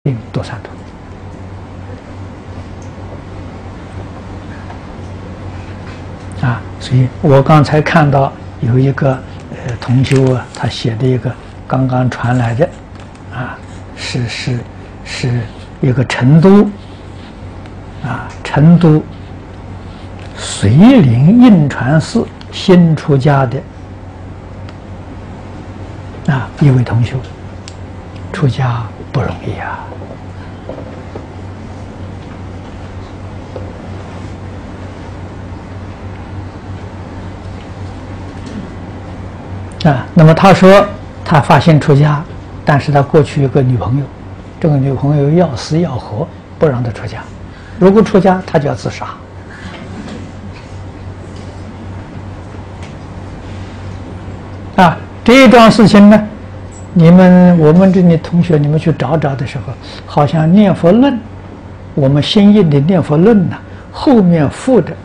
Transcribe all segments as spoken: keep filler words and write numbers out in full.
定多三途。啊，所以我刚才看到有一个呃同修啊，他写的一个刚刚传来的，啊，是是是一个成都啊成都绥宁印传寺新出家的啊一位同修，出家不容易啊。 啊，那么他说他发心出家，但是他过去有个女朋友，这个女朋友要死要活，不让他出家。如果出家，他就要自杀。啊，这一桩事情呢，你们我们这里同学你们去找找的时候，好像念佛论，我们新印的念佛论呢，后面附的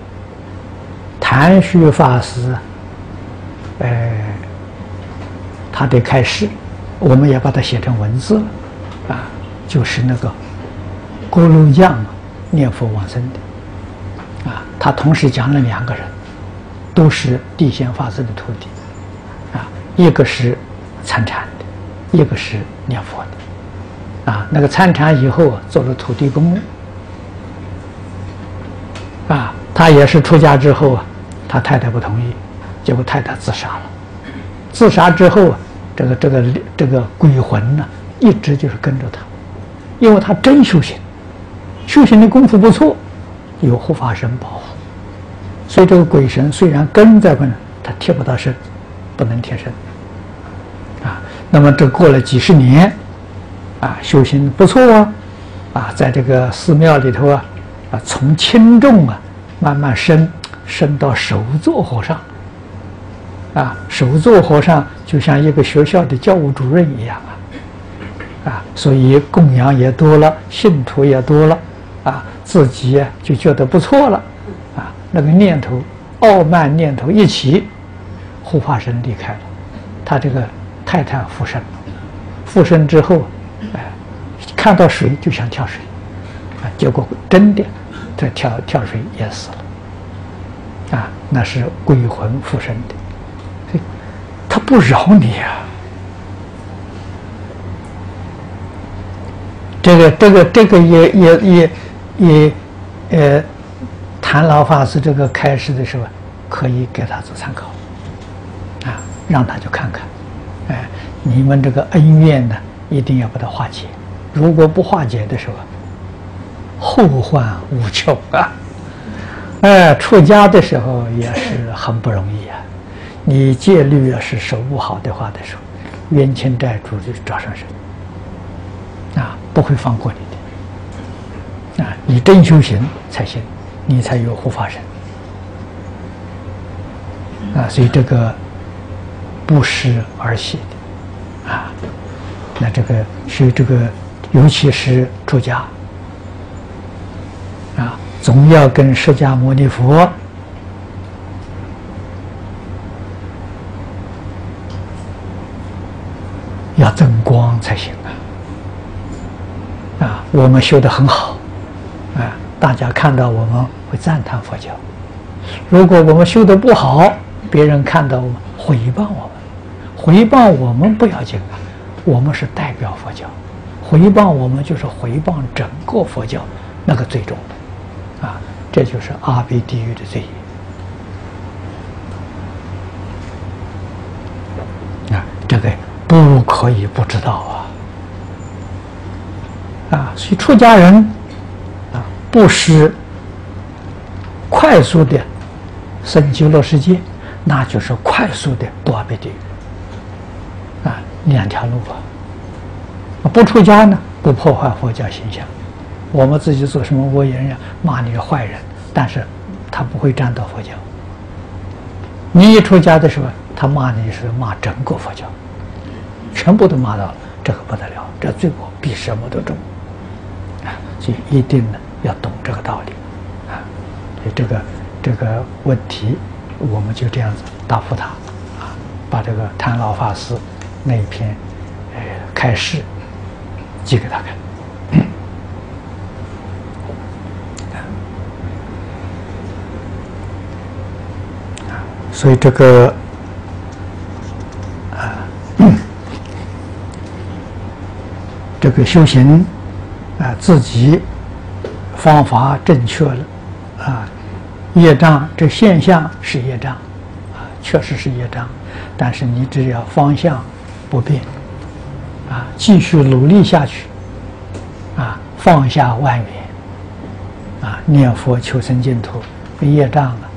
谭旭法师，呃。 他的开示，我们也把它写成文字了，啊，就是那个锅炉匠念佛往生的，啊，他同时讲了两个人，都是地仙法师的徒弟，啊，一个是参禅的，一个是念佛的，啊，那个参禅以后做了土地公，啊，他也是出家之后啊，他太太不同意，结果太太自杀了。 自杀之后啊，这个这个这个鬼魂呢，一直就是跟着他，因为他真修行，修行的功夫不错，有护法神保护，所以这个鬼神虽然跟在那，他贴不到身，不能贴身。啊，那么这过了几十年，啊，修行不错啊，啊，在这个寺庙里头啊，啊，从轻重啊慢慢升升到首座和尚。 啊，首座和尚就像一个学校的教务主任一样啊，啊，所以供养也多了，信徒也多了，啊，自己就觉得不错了，啊，那个念头、傲慢念头一起，护法神离开了，他这个太太附身了，附身之后，哎、呃，看到水就想跳水，啊，结果真的这跳跳水也死了，啊，那是鬼魂附身的。 他不饶你呀、啊！这个、这个、这个也也也也，呃，谭老法师这个开示的时候，可以给他做参考，啊，让他去看看，哎，你们这个恩怨呢，一定要把它化解。如果不化解的时候，后患无穷啊！哎，出家的时候也是很不容易啊。 你戒律要是守不好的话的时候，冤亲债主就找上身，啊，不会放过你的，啊，你真修行才行，你才有护法神，啊，所以这个不时而喜的，啊，那这个是这个，尤其是出家，啊，总要跟释迦牟尼佛。 要增光才行啊！啊，我们修得很好，啊，大家看到我们会赞叹佛教。如果我们修得不好，别人看到我们毁谤我们，毁谤我们不要紧啊，我们是代表佛教，毁谤我们就是毁谤整个佛教，那个最重的，啊，这就是阿鼻地狱的罪业。啊，这个。 不可以不知道啊！啊，所以出家人啊，不是快速的升极乐世界，那就是快速的堕阿鼻地狱啊，两条路啊。不出家呢，不破坏佛教形象，我们自己做什么恶言呀，骂你是坏人，但是他不会沾到佛教。你一出家的时候，他骂你是骂整个佛教。 全部都骂到了，这个不得了，这罪过比什么都重啊！所以一定呢要懂这个道理啊！所以这个这个问题，我们就这样子答复他啊，把这个谭老法师那一篇呃开示寄给他看。 所以这个啊，这个修行啊，自己方法正确了啊，业障这现象是业障啊，确实是业障，但是你只要方向不变啊，继续努力下去啊，放下外面啊，念佛求生净土，业障啊